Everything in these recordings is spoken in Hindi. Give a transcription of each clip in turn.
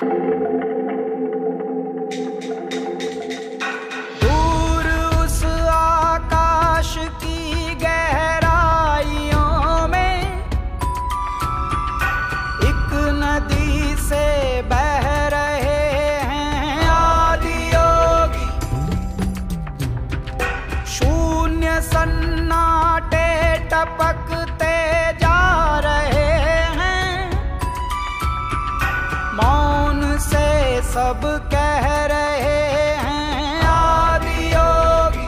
दूर उस आकाश की गहराइयों में एक नदी से बह रहे हैं आदि योगी। शून्य सन्नाटे टपकते जा रहे हैं, मौन से सब कह रहे हैं आदि योगी।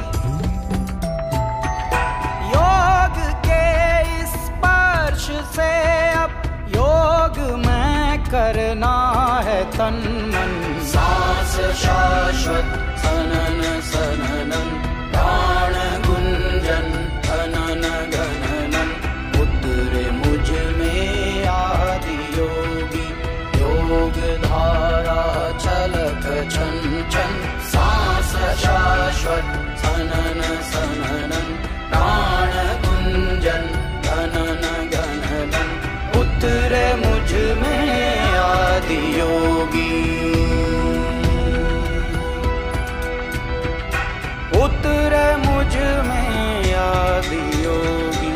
योग के स्पर्श से अब योग में करना है तन मन। सांस शाश्वत सनन सननन, प्राण गुंजन अनन गणनन। उतरे मुझ में आदि योगी, योग धारा छलक छन छन। सांस शाश्वत सनन सननन, प्राण गुंजन अनन गणनन। उतरे मुझ में आदि योगी, उतरे मुझ में आदि योगी।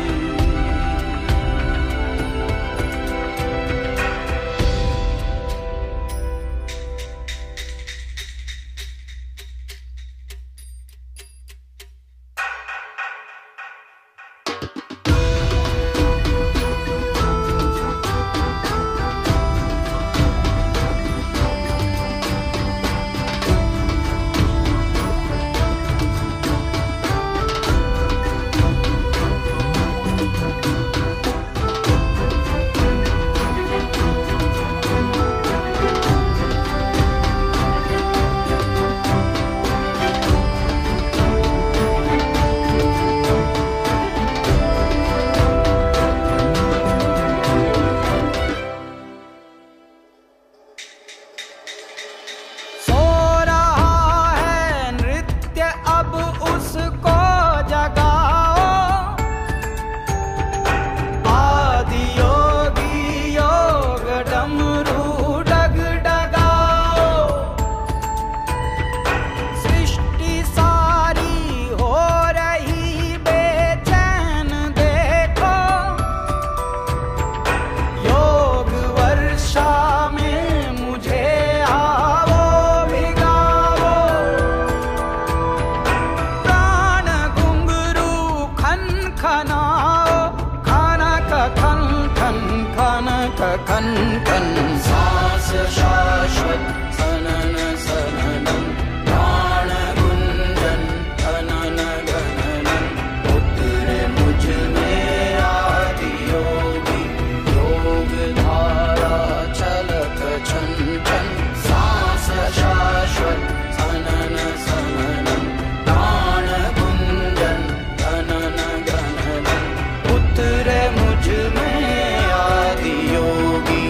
खन खन। सांस शाश्वत सनन सननन, प्राण गुंजन अनन गणनन। उतरे मुझ में आदि योगी, योग धारा छलक छन छन। सांस शाश्वत सनन सननन, प्राण गुंजन अनन गणनन। उतरे मुझ में आदि योगी,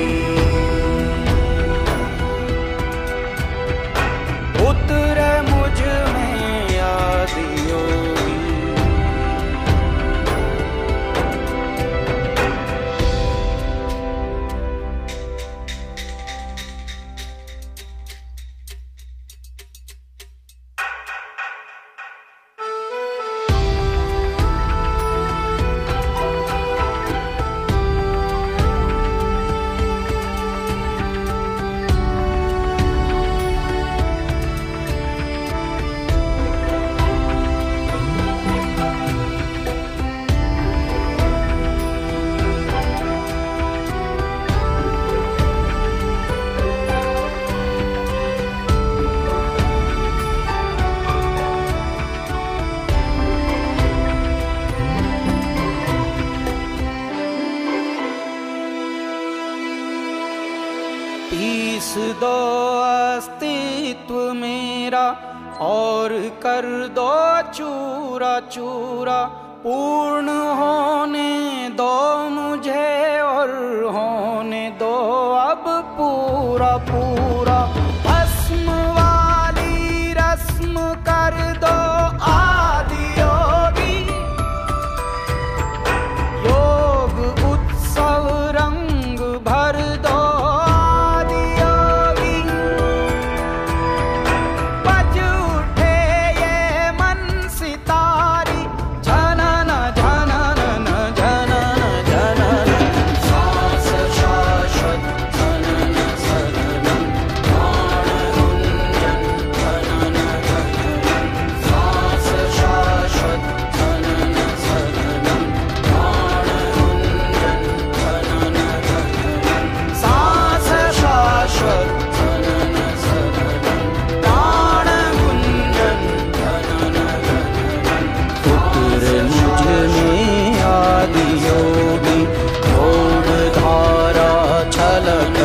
उतरे मुझ में आदि योगी। पीस दो अस्तित्व मेरा और कर दो चूरा चूरा। पूर्ण होने दो मुझे और होने दो अब पूरा पूरा। भस्म वाली रस्म कर दो आदि योगी, योग उत्सव रंग भर दो आदि योगी। झलक